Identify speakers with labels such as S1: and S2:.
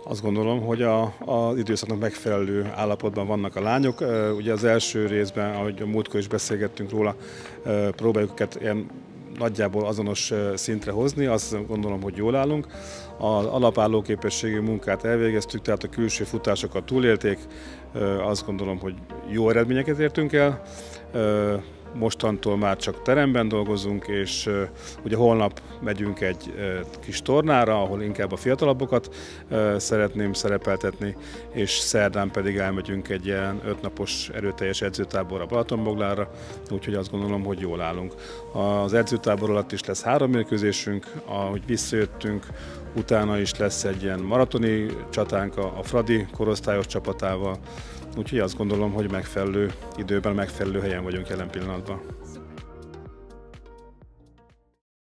S1: Azt gondolom, hogy az időszaknak megfelelő állapotban vannak a lányok. Ugye az első részben, ahogy a múltkor is beszélgettünk róla, próbáljuk őket ilyen nagyjából azonos szintre hozni, azt gondolom, hogy jól állunk. Az alapálló képességű munkát elvégeztük, tehát a külső futásokat túlélték, azt gondolom, hogy jó eredményeket értünk el. Mostantól már csak teremben dolgozunk, és ugye holnap megyünk egy kis tornára, ahol inkább a fiatalabbokat szeretném szerepeltetni, és szerdán pedig elmegyünk egy ilyen 5 napos erőteljes edzőtáborra Balatonboglára, úgyhogy azt gondolom, hogy jól állunk. Az edzőtábor alatt is lesz 3 mérkőzésünk, ahogy visszajöttünk, utána is lesz egy ilyen maratoni csatánk a Fradi korosztályos csapatával, úgyhogy azt gondolom, hogy megfelelő időben, megfelelő helyen vagyunk jelen pillanatban.